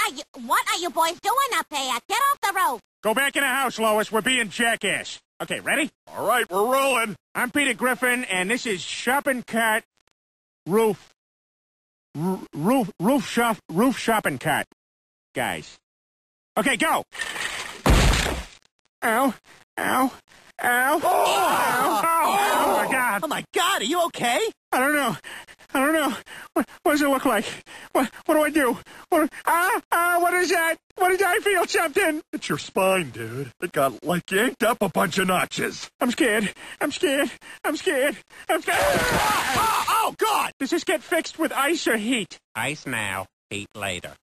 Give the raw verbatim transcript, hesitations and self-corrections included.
are you, what are you boys doing up here? Get off the roof. Go back in the house, Lois. We're being jackass. Okay, ready? All right, we're rolling. I'm Peter Griffin, and this is Shopping Cart Roof. R roof, roof shop, roof shopping cart. Guys. Okay, go! Ow, ow, ow, oh, ow, ow, oh my God. Oh, my God, are you okay? I don't know. I don't know. What, what does it look like? What, what do I do? What, ah, ah, what is that? What did I feel something? It's your spine, dude. It got, like, yanked up a bunch of notches. I'm scared. I'm scared. I'm scared. I'm scared. Oh, oh, God! Does this get fixed with ice or heat? Ice now, heat later.